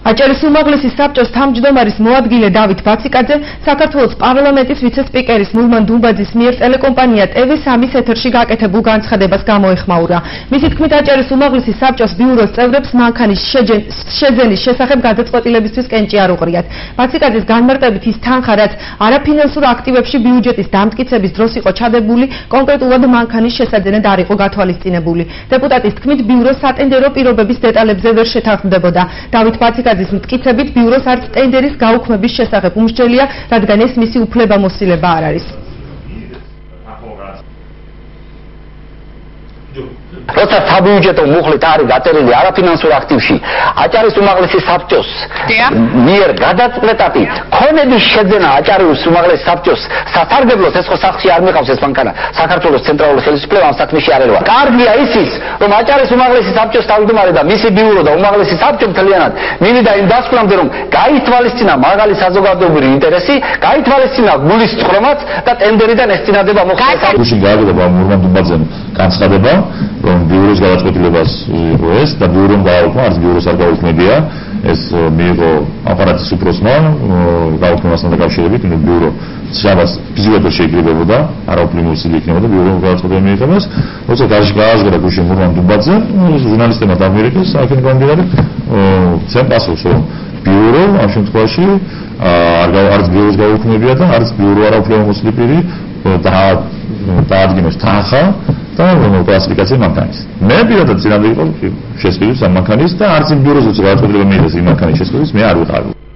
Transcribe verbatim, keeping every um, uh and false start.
აჭარის უმაღლესი საბჭოს თავმჯდომარის მოადგილე დავით ბაციკაძე საქართველოს პარლამენტის ვიცე-სპიკერის მურმან დუმბაძის მიერ ტელეკომპანია ტე ვი სამის ეთერში გაკეთებულ განცხადებას გამოეხმაურა. მისი თქმით, აჭარის უმაღლესი საბჭოს ბიუროს წევრებს მანქანის შეძენის შესახებ გადაწყვეტილებისთვის კენჭი არ უყრიათ. ბაციკაძის განმარტებით ის თანხა, რაც არაფინანსურ აქტივებში ბიუჯეტის დამტკიცების დროს იყო ჩადებული, კონკრეტულად მანქანის შესაძენად არ იყო გათვალისწინებული. დეპუტატის თქმით, ბიურო სატენდერო პირობების დეტალებზე ვერ შეთანხმდებოდა. დავით ბაციკაძის მტკიცებით, ბიუროს არც ტენდერის გაუქმების შესახებ უმსჯელია, რადგან ეს მისი უფლებამოსილება არ არის. როცა საბიუჯეტო მუხლით არის გაწერილი არაფინანსურ აქტივში აჭარის უმაღლესი საბჭოს მიერ გადაწყვეტილი ქონების შეძენა აჭარის უმაღლესი საბჭოს სასარგებლოდ ეს ხო სახში არ მიყავს ეს მანქანა საქართველოს ცენტრალური ხელისუფლება ამ საქმეში არ ელვა. კარგია ისიც რომ აჭარის უმაღლესი საბჭოს თავმჯდომარე და მისი ბიურო და უმაღლესი საბჭო მთლიანად მივიდა იმ დასკვნამდე რომ გაითვალისწინა მაღალი საზოგადოებრივი ინტერესი, გაითვალისწინა გულის წყრომაც და ტენდერიდან ეს წინადება მოხდა. გუშინ გააგდება მურმან დუმბაძემ განცხადება რომ ბიუროს გადაწყვეტილებას იყო ეს და ბიურომ გააუქმა, არც ბიუროს არ გაუქმებია, ეს მიიღო აპარატის უფროსმა გაუქმებასთან დაკავშირებით, ნუ ბიურო შაბას ფიზიკურად შეიკრიბებოდა, არაუფლიანი მოსილი იქნებოდა ბიურომ გადაწყვეტილება მიიღებას, როცა გააჟღერა გუშინ მურმან დუმბაძემ, ჟურნალისტებმა დამირეკეს, აქედან გამომდინარე, ცემ პასუხს, რომ ბიურო ამ შემთხვევაში არც ბიუროს გაუქმებია და არც ბიურო არაუფლიანი მოსილი პირი დაადგინოს თანხა და კლასიფიკაცია მანქანის. მე პირადად წინამდე იყო შესყიდვის ამ მანქანის და არც იმ ბიუროს გადაწყვეტილება მიიღეს იმ მანქანის შესყიდვის მე არ ვიყავი.